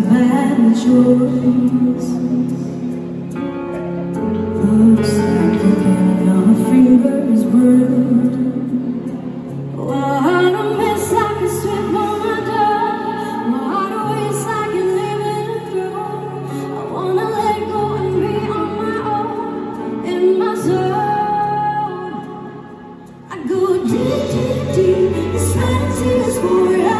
bad choice. Looks like you're getting our fingers burned. What a mess, I can sweep on my door. What a waste, I can live it through. I wanna let go and be on my own, in my zone. I go deep, deep, deep, inside tears for you.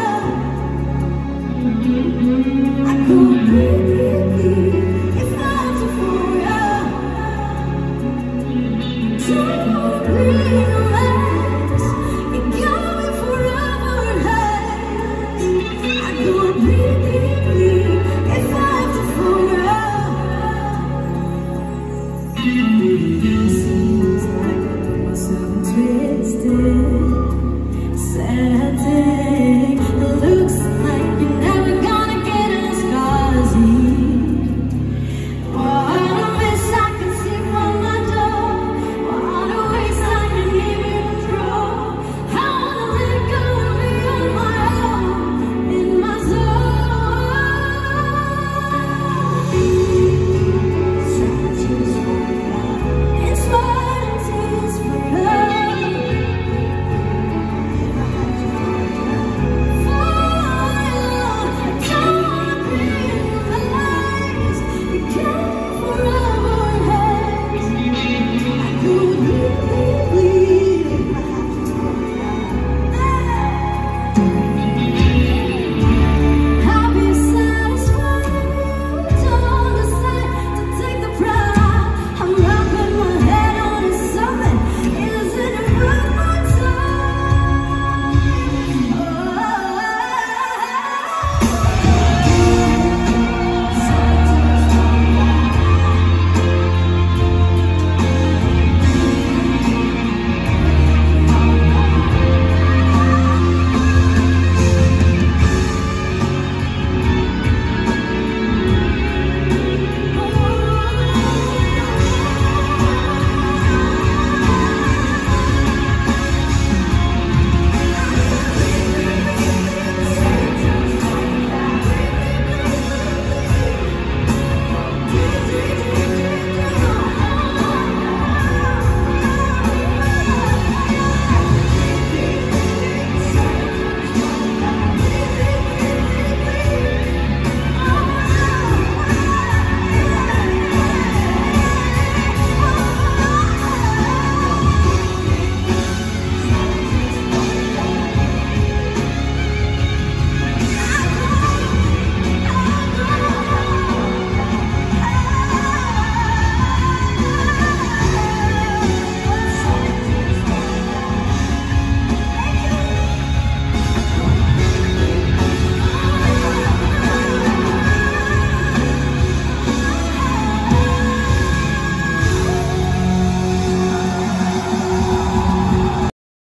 I go deep, deep, deep, if I have to for you. Don't breathe.